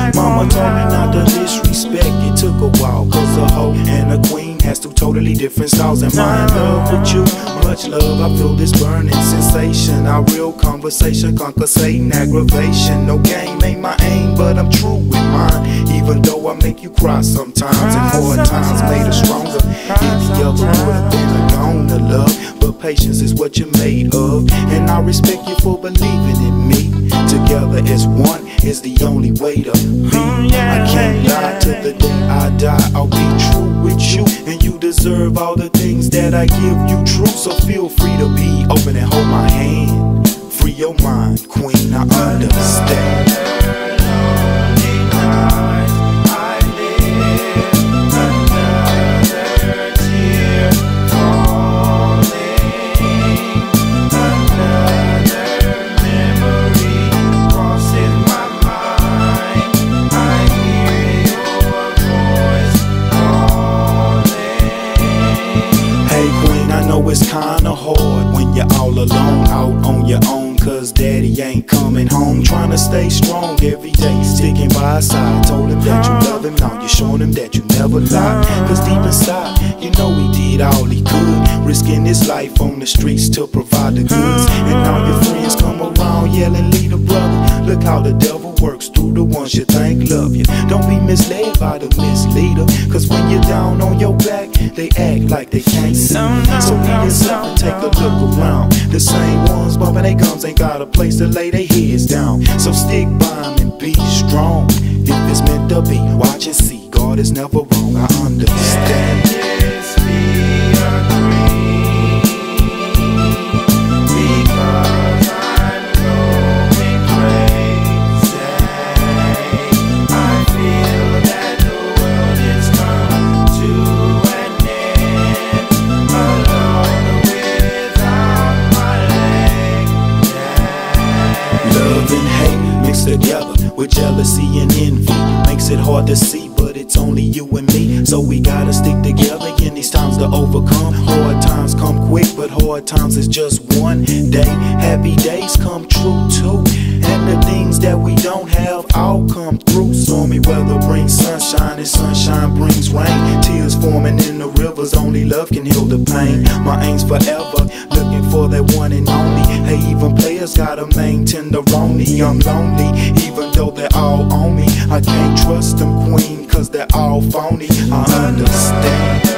Mama told me not to disrespect, it took a while, cause a hoe and a queen has two totally different styles. Am I in love with you? Much love, I feel this burning sensation. Our real conversation conquer Satan aggravation. No game ain't my aim, but I'm true with mine. Even though I make you cry sometimes, and hard times made us stronger. Any other would've been a goner, love, but patience is what you're made of. And I respect you for believing in me. Together as one is the only way to be. I can't lie till the day I die. I'll be true with you, and you deserve all the things that I give you true. So feel free to be open and hold my hand. Free your mind, queen, I understand. It's kinda hard when you're all alone, out on your own, cause daddy ain't coming home. Trying to stay strong every day, sticking by his side. Told him that you love him, now you're showing him that you never lied. Cause deep inside, you know he did all he could, risking his life on the streets to provide the goods. And now your friends come around yelling, lead a brother. Look how the devil works through the ones you think love you. Don't be misled by the misleader, cause when you're down on your back, they act like they can't see. So be yourself and take a look around. The same ones bumping their gums ain't got a place to lay their heads down. So stick by 'em and be strong. If it's meant to be, watch and see, God is never wrong, I understand. Yes, we agree. Because I'm going crazy. I feel that the world is come to an end. Alone without my leg. Love and hate mixed together with jealousy and envy makes it hard to see, but it's only you and me. So we gotta stick together in these times to overcome. Hard times come quick, but hard times is just one day. Happy days come true too, and the things that we don't have all come through. Stormy weather brings sunshine, and sunshine brings rain. Tears forming in the rivers, only love can heal the pain. My aim's forever, looking for that one and only. Hey, even players gotta maintain the rony. I'm lonely, even though they're all on me. I can't trust them, queen, cause they're all phony. I understand.